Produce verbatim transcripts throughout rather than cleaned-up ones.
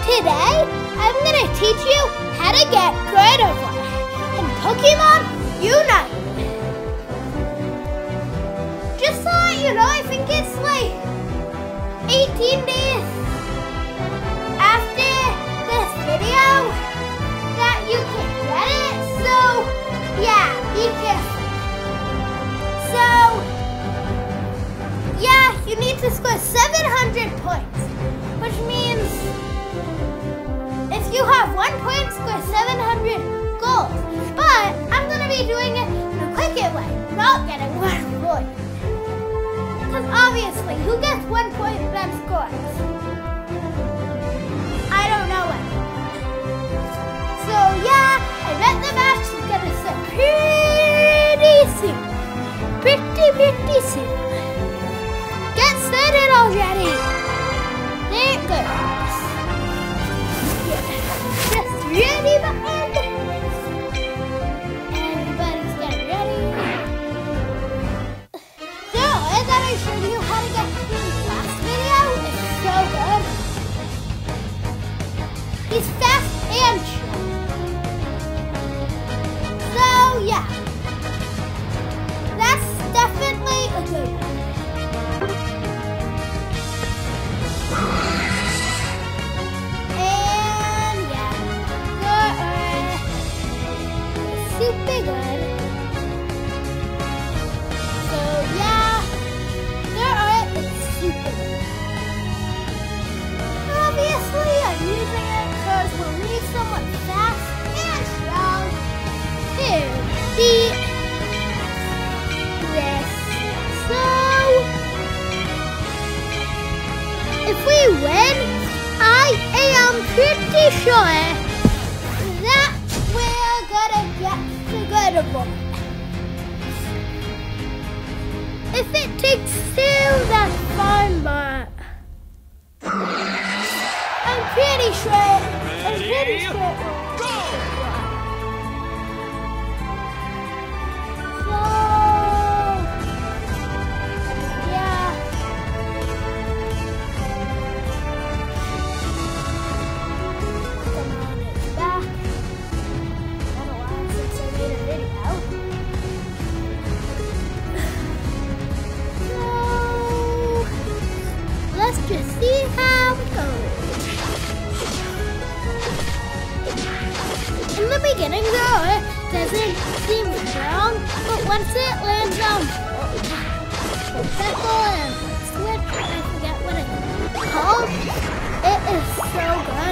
Today, I'm gonna teach you how to get Gardevoir in Pokemon Unite. Just so that you know, I think it's like eighteen days after this video that you can get it. So, yeah, be careful. So, yeah, you need to score seven hundred points, which means if you have one point, score seven hundred gold. But I'm going to be doing it in a quicker way, not getting one point. Because obviously, who gets one point then scores? I don't know it. So yeah, I bet the match is going to start pretty soon. Pretty, pretty soon. Get started already. There it goes. Just ready behind. Everybody's getting ready. So, I thought I showed you how to get through the last video. It's so good. He's fast and sure. So, yeah. That's definitely a good one. Super good. So yeah, there are it's super good. Obviously, I'm using it because we'll need someone fast and strong to beat this. So if we win, I am pretty sure that we're gonna get Gardevoir. If it takes two, that's fine, but I'm pretty sure. I'm pretty sure. So yeah. Come on, it's back. Let's just see how it goes. In the beginning though, it doesn't seem strong, but once it lands on Peckle and Switch, I forget what it's called, it is so good.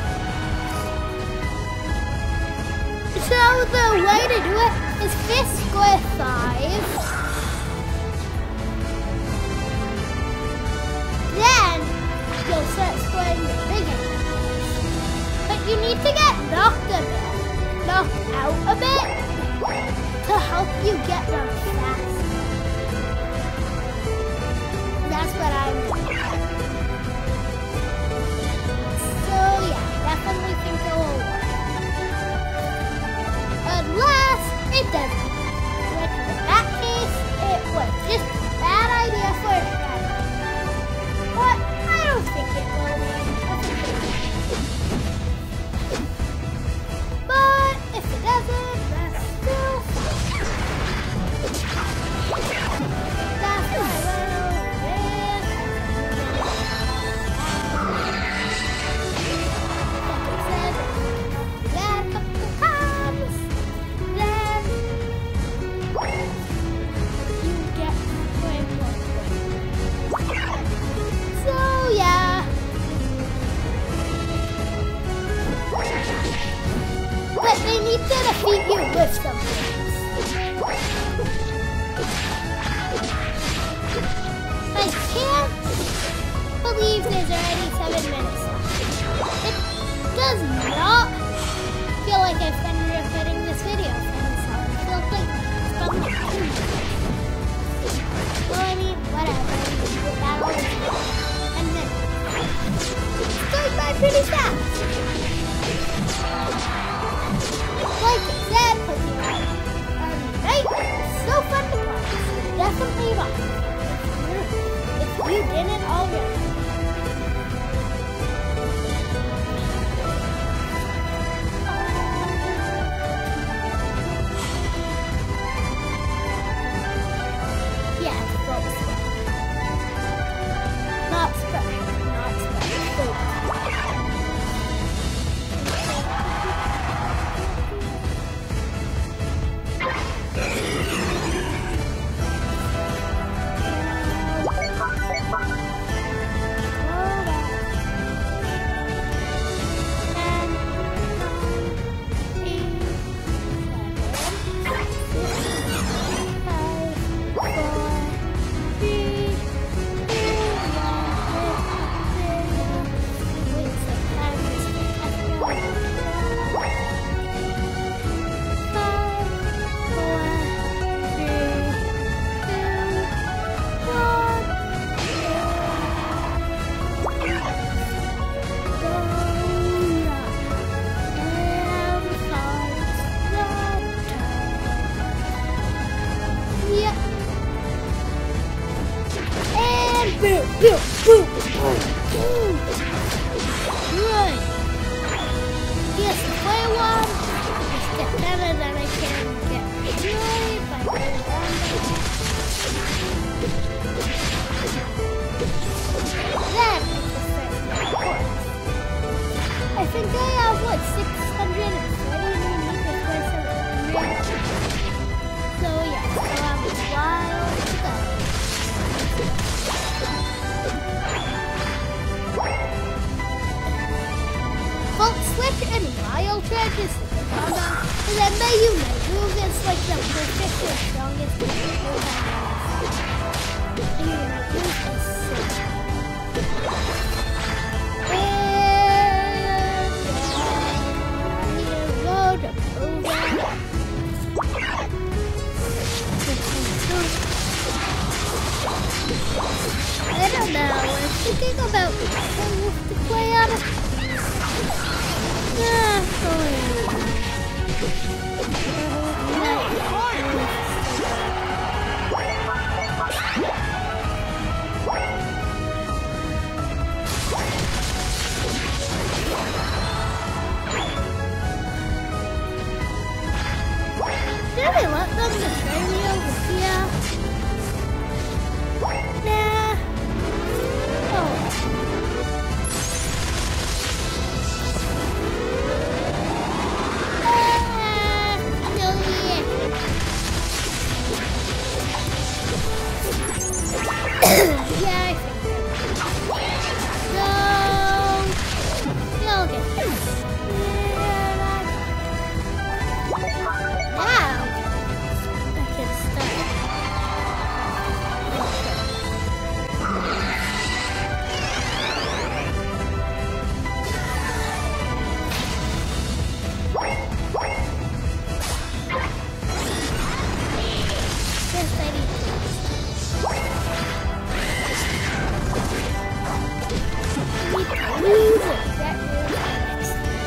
So the way to do it is first score five. Then you'll start scoring the bigger. But you need to get knocked a bit, knocked out a bit to help you get them fast. That's what I'm doing. So yeah, definitely think it will work. Unless it doesn't. Which in that case, it was just a bad idea for a strategy. But I don't think it will be. But if it doesn't, that's still fine. That's why we're in. Like it says, that couple comes, then you get way more. So yeah, but they need to defeat you with some things. I can't believe there's already seven minutes left. It does not feel like I've been recording this video for myself. It feels like it's been like two minutes. Well, I mean, whatever. That always happens. And then it's going by pretty fast. Like I said, Pokemon Unite is so fun to play. So definitely buy it if you didn't already. think I have what six hundred thirty new meters per second. So yeah, so I'm a while to go. Volt Switch and Wild Charge is the combo, and then the Unite move is like the perfect or strongest move on the Unite move is sick. I don't know, I'm thinking about what to play on. Yeah, go ahead. Did I let them betray me over here? Nah. Oh. Ah, no, yeah. Yeah, I think so. You'll get this. Now, I can start. Yes, I need to. Use it. That is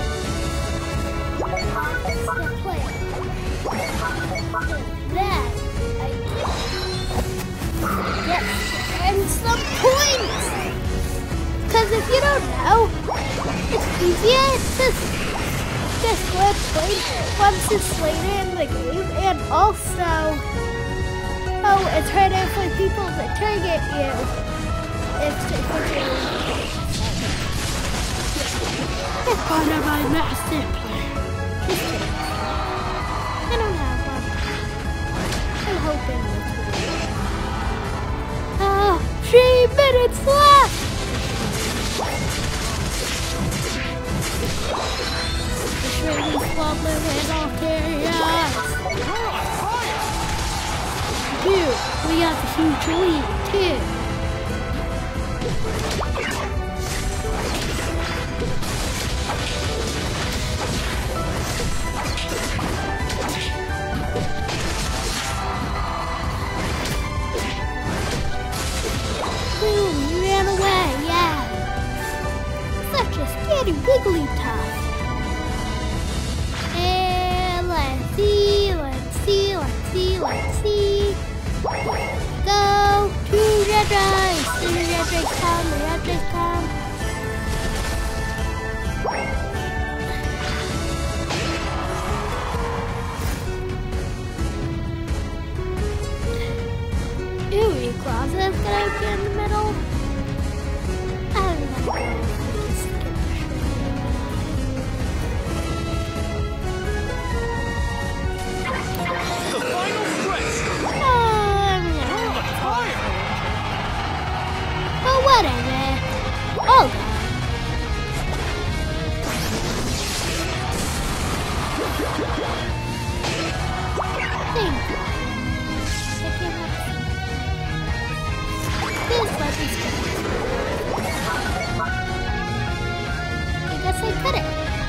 the plan. That I get and some points. Because if you don't know, it's easier to just score points once it's later in the game, and also, oh, it's harder for people to target you if they forget. It's part of my master plan. Just kidding. I don't have one. I'm hoping this will. Oh, three minutes left! The Shreddy's wobbling with all chaos. Dude, we got the huge lead, too. Boom, you ran away, yeah. Such a scaredy wiggly top. And let's see, let's see, let's see, let's see. Go to Red Race. The Red Race come, the Red Race come. Ew, Claus is gonna be in the middle. I don't know. The final stretch. Um, but whatever. Oh, God. Thank you. Please let me stop. I guess I couldn't.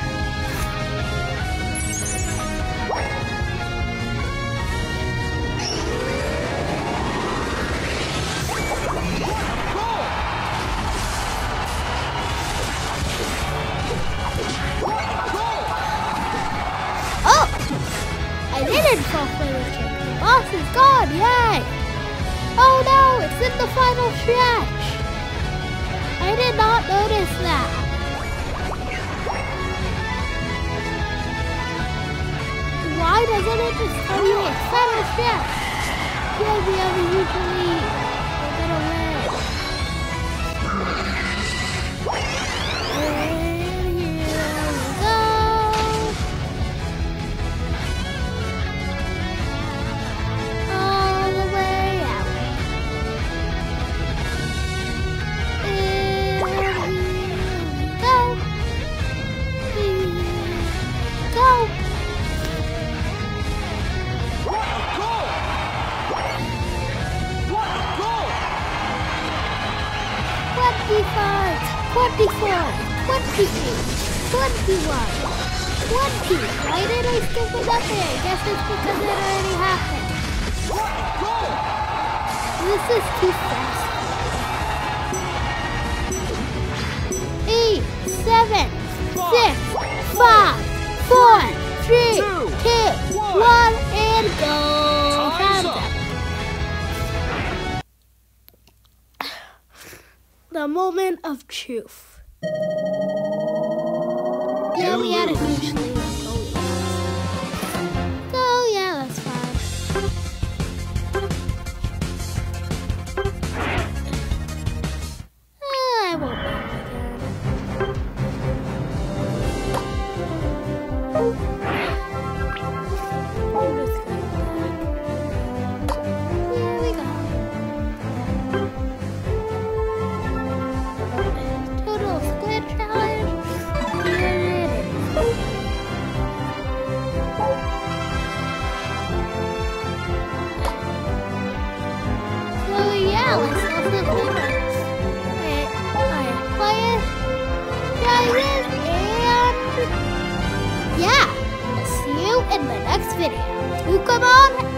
Oh! I didn't fall for the trick. The boss is gone, yay! Oh no, it's in the final stretch! I did not notice that. Why doesn't it just tell you it's final stretch? You'll be able to usually get away. And here twenty-one, twenty. Why did I skip it up there? I guess it's because it already happened. This is too fast. Eight, seven, six, five, four, three, two, one, and go. Time's up. The moment of truth. Yeah, we had a huge lead. Oh yeah, that's fine. Oh, I won't win again. I'm just going back. Here we go. Total squid challenge. Here it is. So yeah, let's also play my and I play it, guys, and yeah, see you in the next video. Pokemon